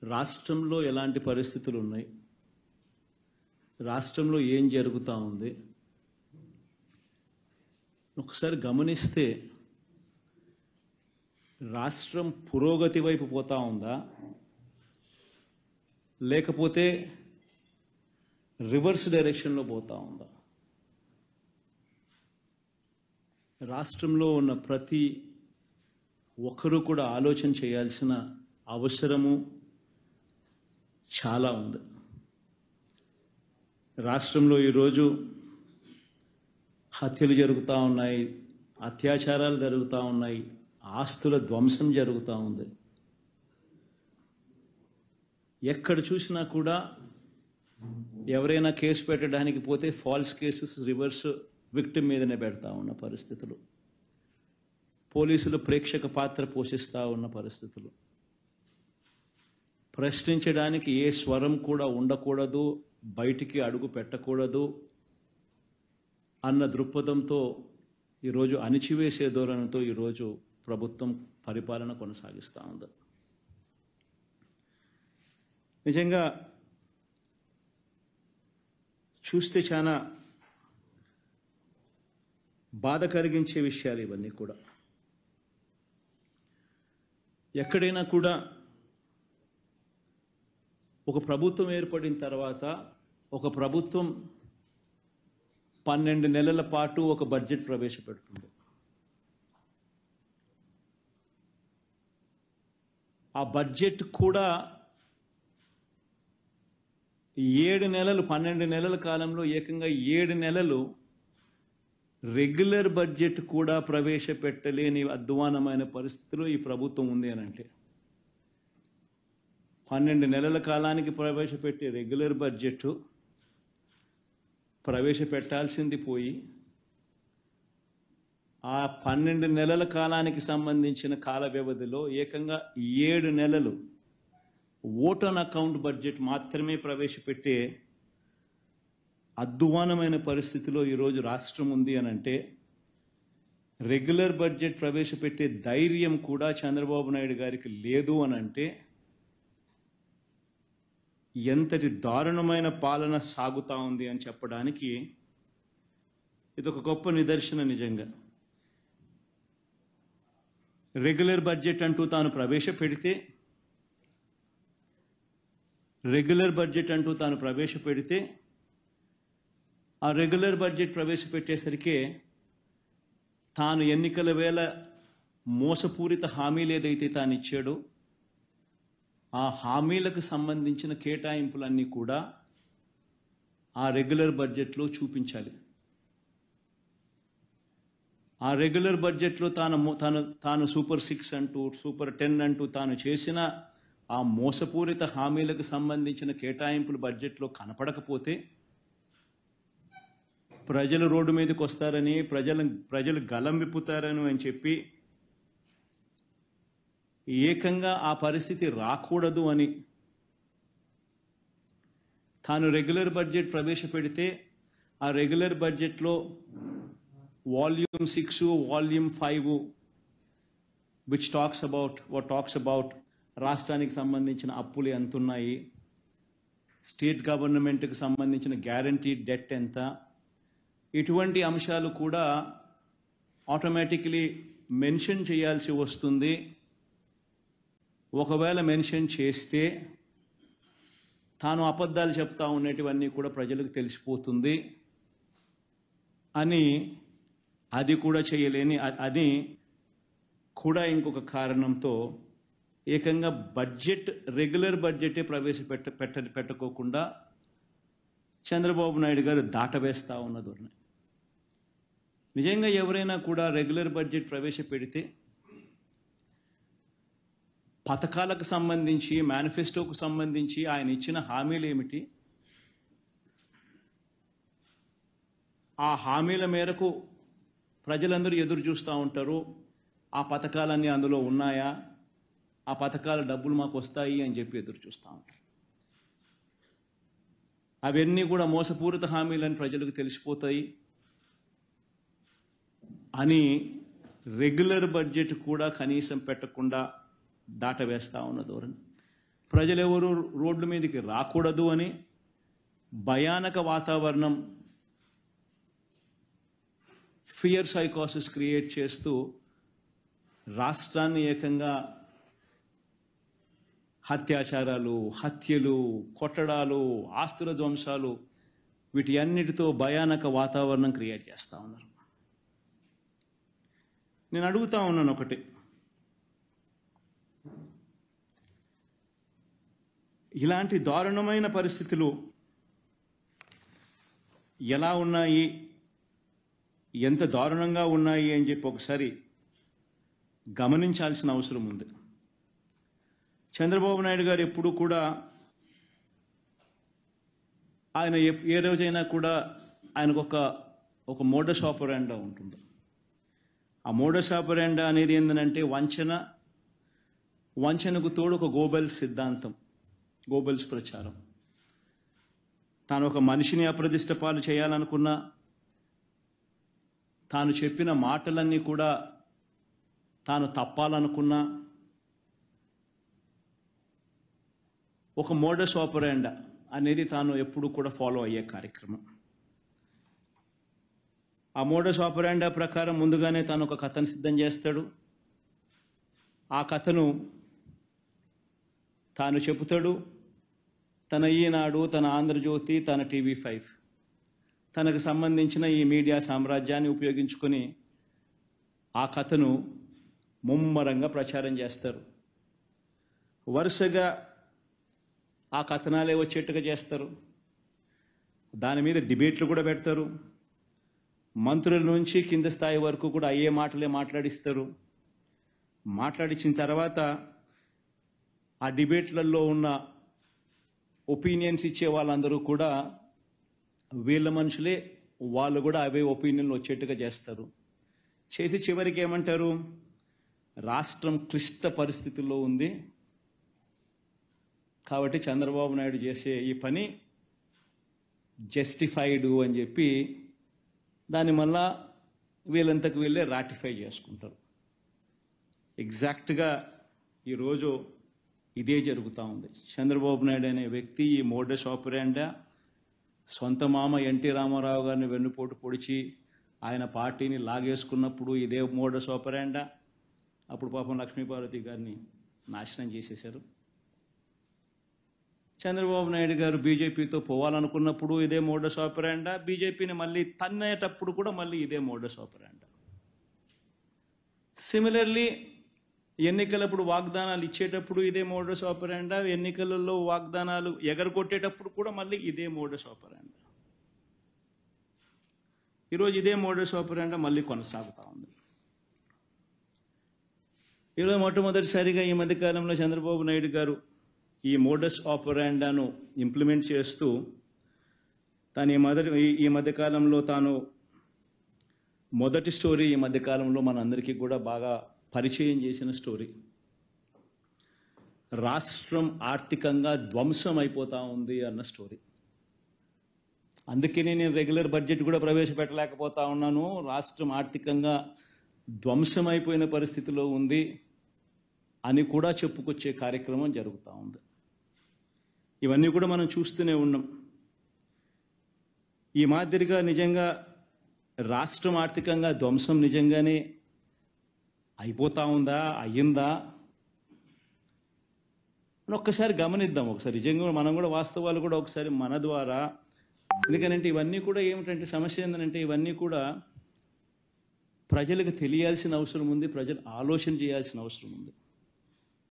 రాష్ట్రంలో ఎలాంటి పరిస్థితులు ఉన్నాయి, రాష్ట్రంలో ఏం జరుగుతూ ఉంది ఒకసారి గమనిస్తే రాష్ట్రం పురోగతి వైపు పోతా ఉందా లేకపోతే రివర్స్ డైరెక్షన్లో పోతా ఉందా? రాష్ట్రంలో ఉన్న ప్రతి ఒక్కరూ కూడా ఆలోచన చేయాల్సిన అవసరము చాలా ఉంది. రాష్ట్రంలో ఈరోజు హత్యలు జరుగుతూ ఉన్నాయి, అత్యాచారాలు జరుగుతూ ఉన్నాయి, ఆస్తుల ధ్వంసం జరుగుతూ ఉంది. ఎక్కడ చూసినా కూడా ఎవరైనా కేసు పెట్టడానికి పోతే ఫాల్స్ కేసెస్ రివర్స్ విక్టిమ్ మీదనే పెడతా ఉన్న పరిస్థితులు, పోలీసులు ప్రేక్షక పాత్ర పోషిస్తూ ఉన్న పరిస్థితులు, ప్రశ్నించడానికి ఏ స్వరం కూడా ఉండకూడదు, బయటికి అడుగు పెట్టకూడదు అన్న దృక్పథంతో ఈరోజు అణిచివేసే ధోరణితో ఈరోజు ప్రభుత్వం పరిపాలన కొనసాగిస్తూ ఉంది. నిజంగా చూస్తే చాలా బాధ కలిగించే విషయాలు ఇవన్నీ కూడా. ఎక్కడైనా కూడా ఒక ప్రభుత్వం ఏర్పడిన తర్వాత ఒక ప్రభుత్వం 12 నెలల పాటు ఒక బడ్జెట్ ప్రవేశపెడుతుంది. ఆ బడ్జెట్ కూడా 7 నెలలు 12 నెలల కాలంలో ఏకంగా 7 నెలలు రెగ్యులర్ బడ్జెట్ కూడా ప్రవేశపెట్టలేని అధ్వానమైన పరిస్థితిలో ఈ ప్రభుత్వం ఉంది అని అంటే 12 నెలల కాలానికి ప్రవేశపెట్టే రెగ్యులర్ బడ్జెట్ ప్రవేశపెట్టాల్సింది పోయి ఆ 12 నెలల కాలానికి సంబంధించిన కాల వ్యవధిలో ఏకంగా 7 నెలలు ఓట్ ఆన్ అకౌంట్ బడ్జెట్ మాత్రమే ప్రవేశపెట్టే అధ్వానమైన పరిస్థితిలో ఈరోజు రాష్ట్రం ఉంది అని అంటే రెగ్యులర్ బడ్జెట్ ప్రవేశపెట్టే ధైర్యం కూడా చంద్రబాబు నాయుడు గారికి లేదు అని అంటే ఎంతటి దారుణమైన పాలన సాగుతూ ఉంది అని చెప్పడానికి ఇదొక గొప్ప నిదర్శన. నిజంగా రెగ్యులర్ బడ్జెట్ అంటూ తాను ప్రవేశపెడితే ఆ రెగ్యులర్ బడ్జెట్ ప్రవేశపెట్టేసరికి తాను ఎన్నికల వేళ మోసపూరిత హామీలు ఏదైతే తాను ఇచ్చాడో ఆ హామీలకు సంబంధించిన కేటాయింపులన్నీ కూడా ఆ రెగ్యులర్ బడ్జెట్లో చూపించాలి. ఆ రెగ్యులర్ బడ్జెట్లో తాను సూపర్ 6 అంటూ సూపర్ 10 అంటూ తాను చేసిన ఆ మోసపూరిత హామీలకు సంబంధించిన కేటాయింపులు బడ్జెట్లో కనపడకపోతే ప్రజలు రోడ్డు మీదకి వస్తారని ప్రజలు గలం విప్పుతారని అని చెప్పి ఏకంగా ఆ పరిస్థితి రాకూడదు అని తాను రెగ్యులర్ బడ్జెట్ ప్రవేశపెడితే ఆ రెగ్యులర్ బడ్జెట్లో volume 6 volume 5 which talks about రాష్ట్రానికి సంబంధించిన అప్పులు ఎంత ఉన్నాయి, స్టేట్ గవర్నమెంట్కి సంబంధించిన గ్యారంటీ డెట్ ఎంత, ఇటువంటి అంశాలు కూడా ఆటోమేటిక్లీ మెన్షన్ చేయాల్సి వస్తుంది. ఒకవేళ మెన్షన్ చేస్తే తాను అబద్ధాలు చెప్తా ఉన్నటివన్నీ కూడా ప్రజలకు తెలిసిపోతుంది అని అది కూడా చేయలేని అది కూడా ఇంకొక కారణంతో ఏకంగా రెగ్యులర్ బడ్జెటే పెట్టకోకుండా చంద్రబాబు నాయుడు గారు దాటవేస్తా ఉన్న ధోరణి. నిజంగా ఎవరైనా కూడా రెగ్యులర్ బడ్జెట్ ప్రవేశపెడితే పథకాలకు సంబంధించి మేనిఫెస్టోకు సంబంధించి ఆయన ఇచ్చిన హామీలు ఏమిటి, ఆ హామీల మేరకు ప్రజలందరూ ఎదురు చూస్తూ ఉంటారు. ఆ పథకాలన్నీ అందులో ఉన్నాయా, ఆ పథకాల డబ్బులు మాకు వస్తాయి అని చెప్పి ఎదురు చూస్తూ ఉంటారు. అవన్నీ కూడా మోసపూరిత హామీలని ప్రజలకు తెలిసిపోతాయి అని రెగ్యులర్ బడ్జెట్ కూడా కనీసం పెట్టకుండా దాటవేస్తా ఉన్న ధోరణి. ప్రజలెవరూ రోడ్ల మీదకి రాకూడదు అని భయానక వాతావరణం, ఫియర్ సైకోసిస్ క్రియేట్ చేస్తూ రాష్ట్రాన్ని ఏకంగా అత్యాచారాలు, హత్యలు, కొట్టడాలు, ఆస్తుల ధ్వంసాలు, వీటి అన్నిటితో భయానక వాతావరణం క్రియేట్ చేస్తూ ఉన్నారు. నేను అడుగుతా ఉన్నాను ఒకటి, ఇలాంటి దారుణమైన పరిస్థితులు ఎలా ఉన్నాయి, ఎంత దారుణంగా ఉన్నాయి అని చెప్పి ఒకసారి గమనించాల్సిన అవసరం ఉంది. చంద్రబాబు నాయుడు గారు ఎప్పుడూ కూడా ఆయన ఏ రోజైనా కూడా ఆయనకు ఒక మోడస్ ఆపరాండా ఉంటుంది. ఆ మోడస్ ఆపరాండా అనేది ఏంటంటే వంచనకు తోడు ఒక గోబెల్స్ సిద్ధాంతం, గోబెల్స్ ప్రచారం. తాను ఒక మనిషిని అప్రదిష్ట పాలు చేయాలనుకున్నా, తాను చెప్పిన మాటలన్నీ కూడా తాను తప్పాలనుకున్నా, ఒక మోడస్ ఆపరాండా అనేది తాను ఎప్పుడు కూడా ఫాలో అయ్యే కార్యక్రమం. ఆ మోడస్ ఆపరాండా ప్రకారం ముందుగానే తాను ఒక కథను సిద్ధం చేస్తాడు. ఆ కథను తాను చెబుతాడు. తన ఈనాడు, తన ఆంధ్రజ్యోతి, తన TV5 తనకు సంబంధించిన ఈ మీడియా సామ్రాజ్యాన్ని ఉపయోగించుకొని ఆ కథను ముమ్మరంగా ప్రచారం చేస్తారు. వరుసగా ఆ కథనాలే వచ్చేట్టుగా చేస్తారు. దాని మీద డిబేట్లు కూడా పెడతారు. మంత్రుల నుంచి కింద స్థాయి వరకు కూడా అయ్యే మాటలే మాట్లాడిస్తారు. మాట్లాడించిన తర్వాత ఆ డిబేట్లలో ఉన్న ఒపీనియన్స్ ఇచ్చే వాళ్ళందరూ కూడా వీళ్ళ మనుషులే, వాళ్ళు కూడా అవే ఒపీనియన్లు వచ్చేట్టుగా చేస్తారు. చేసి చివరికి ఏమంటారు, రాష్ట్రం క్లిష్ట పరిస్థితుల్లో ఉంది కాబట్టి చంద్రబాబు నాయుడు చేసే ఈ పని జస్టిఫైడ్ అని చెప్పి దాన్ని మళ్ళా వీళ్ళంతకు వీళ్ళే రాటిఫై చేసుకుంటారు. ఎగ్జాక్ట్గా ఈరోజు ఇదే జరుగుతూ ఉంది. చంద్రబాబు నాయుడు అనే వ్యక్తి ఈ మోడస్ ఆపరాండా సొంత మామ ఎన్టీ రామారావు గారిని వెన్నుపోటు పొడిచి ఆయన పార్టీని లాగేసుకున్నప్పుడు ఇదే మోడస్ ఆపరాండా. అప్పుడు పాపం లక్ష్మీపార్వతి గారిని నాశనం చేసేశారు. చంద్రబాబు నాయుడు గారు బీజేపీతో పోవాలనుకున్నప్పుడు ఇదే మోడస్ ఆపరాండా. బీజేపీని మళ్ళీ తన్నేటప్పుడు కూడా మళ్ళీ ఇదే మోడస్ ఆపరాండా. సిమిలర్లీ ఎన్నికలప్పుడు వాగ్దానాలు ఇచ్చేటప్పుడు ఇదే మోడస్ ఆపరాండా. ఎన్నికలలో వాగ్దానాలు ఎగరగొట్టేటప్పుడు కూడా మళ్ళీ ఇదే మోడస్ ఆపరాండా. ఈరోజు ఇదే మోడస్ ఆపరాండా మళ్ళీ కొనసాగుతూ ఉంది. ఈరోజు మొట్టమొదటిసారిగా ఈ మధ్యకాలంలో చంద్రబాబు నాయుడు గారు ఈ మోడస్ ఆపరాండాను ఇంప్లిమెంట్ చేస్తూ తాను ఈ మధ్యకాలంలో తాను మొదటి స్టోరీ ఈ మధ్యకాలంలో మనందరికీ కూడా బాగా పరిచయం చేసిన స్టోరీ. రాష్ట్రం ఆర్థికంగా ధ్వంసం అయిపోతూ ఉంది అన్న స్టోరీ. అందుకనే నేను రెగ్యులర్ బడ్జెట్ కూడా ప్రవేశపెట్టలేకపోతా ఉన్నాను. రాష్ట్రం ఆర్థికంగా ధ్వంసం అయిపోయిన పరిస్థితిలో ఉంది అని కూడా చెప్పుకొచ్చే కార్యక్రమం జరుగుతూ ఉంది. ఇవన్నీ కూడా మనం చూస్తూనే ఉన్నాం. ఈ మాదిరిగా నిజంగా రాష్ట్రం ఆర్థికంగా ధ్వంసం నిజంగానే అయిపోతా ఉందా, అయ్యిందా అని ఒక్కసారి గమనిద్దాం. ఒకసారి నిజంగా మనం కూడా వాస్తవాలు కూడా ఒకసారి మన ద్వారా, ఎందుకనంటే ఇవన్నీ కూడా ఏమిటంటే సమస్య ఏంటంటే ఇవన్నీ కూడా ప్రజలకు తెలియాల్సిన అవసరం ఉంది, ప్రజలు ఆలోచన చేయాల్సిన అవసరం ఉంది.